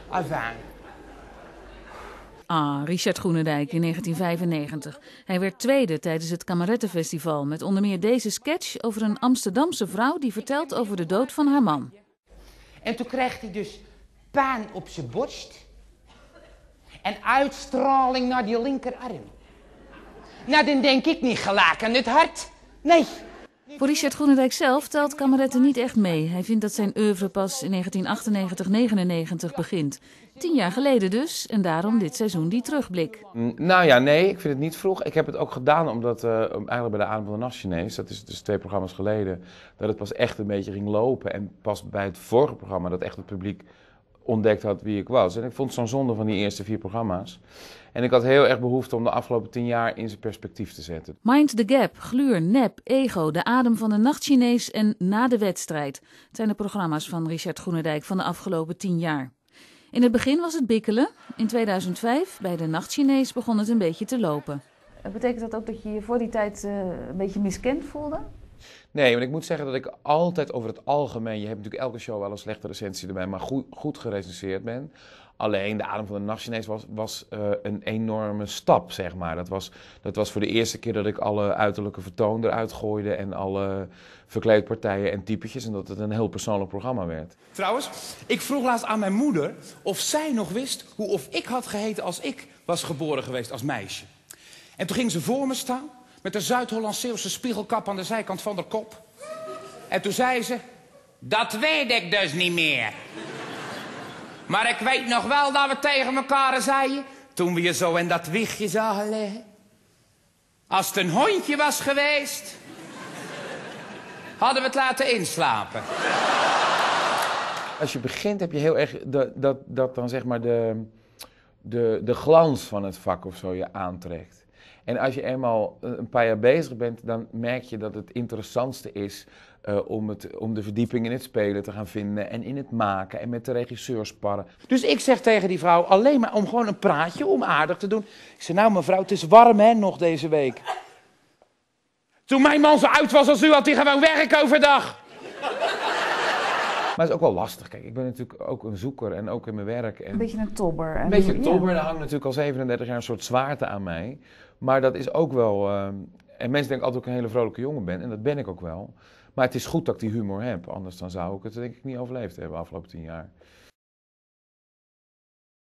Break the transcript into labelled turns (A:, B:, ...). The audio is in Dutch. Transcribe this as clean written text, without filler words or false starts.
A: Enfin.
B: Ah, Richard Groenendijk in 1995. Hij werd tweede tijdens het Kamerettenfestival met onder meer deze sketch over een Amsterdamse vrouw die vertelt over de dood van haar man.
A: En toen kreeg hij dus pijn op zijn borst en uitstraling naar die linkerarm. Nou, dan denk ik niet gelijk aan het hart. Nee.
B: Voor Richard Groenendijk zelf telt Kameretten niet echt mee. Hij vindt dat zijn oeuvre pas in 1998-99 begint. 10 jaar geleden dus, en daarom dit seizoen die terugblik.
C: Nou ja, nee, ik vind het niet vroeg. Ik heb het ook gedaan omdat eigenlijk bij de Adem van de Nacht Chinees, dat is dus 2 programma's geleden, dat het pas echt een beetje ging lopen. En pas bij het vorige programma dat echt het publiek ontdekt had wie ik was. En ik vond het zo'n zonde van die eerste 4 programma's. En ik had heel erg behoefte om de afgelopen 10 jaar in zijn perspectief te zetten.
B: Mind the Gap, Gluur, Nep, Ego, De Adem van de Nacht Chinees en Na de Wedstrijd. Het zijn de programma's van Richard Groenendijk van de afgelopen 10 jaar. In het begin was het bikkelen. In 2005, bij de Nacht Chinees, begon het een beetje te lopen. Betekent dat ook dat je je voor die tijd een beetje miskend voelde?
C: Nee, want ik moet zeggen dat ik altijd over het algemeen, je hebt natuurlijk elke show wel een slechte recensie erbij, maar goed gerecenseerd ben. Alleen de Adem van de Nacht Chinees was een enorme stap, zeg maar. Dat was voor de eerste keer dat ik alle uiterlijke vertoon eruit gooide en alle verkleedpartijen en typetjes en dat het een heel persoonlijk programma werd.
D: Trouwens, ik vroeg laatst aan mijn moeder of zij nog wist hoe of ik had geheten als ik was geboren geweest als meisje. En toen ging ze voor me staan met een Zuid-Hollandse spiegelkap aan de zijkant van haar kop. En toen zei ze, dat weet ik dus niet meer. Maar ik weet nog wel dat we tegen elkaar zeiden, toen we je zo in dat wiegje zagen liggen. Als het een hondje was geweest, hadden we het laten inslapen.
C: Als je begint heb je heel erg dat dan zeg maar de glans van het vak of zo je aantrekt. En als je eenmaal een paar jaar bezig bent, dan merk je dat het interessantste is om de verdieping in het spelen te gaan vinden en in het maken en met de regisseur sparren.
A: Dus ik zeg tegen die vrouw, alleen maar om gewoon een praatje, om aardig te doen. Ik zeg, nou mevrouw, het is warm hè, nog deze week. Toen mijn man zo oud was als u, had hij gewoon werk overdag.
C: Maar het is ook wel lastig. Kijk, ik ben natuurlijk ook een zoeker en ook in mijn werk. En
B: Een beetje een tobber.
C: een beetje een tobber, daar hangt natuurlijk al 37 jaar een soort zwaarte aan mij. Maar dat is ook wel... en mensen denken altijd dat ik een hele vrolijke jongen ben. En dat ben ik ook wel. Maar het is goed dat ik die humor heb. Anders dan zou ik het denk ik niet overleefd hebben de afgelopen 10 jaar.